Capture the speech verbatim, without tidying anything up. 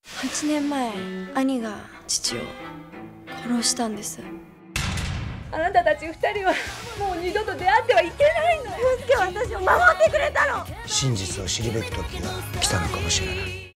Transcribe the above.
はちねんまえ兄が父を殺したんです。 あなたたち二人はもう二度と出会ってはいけないの。 祐介は私を守ってくれたの。 真実を知るべき時が来たのかもしれない。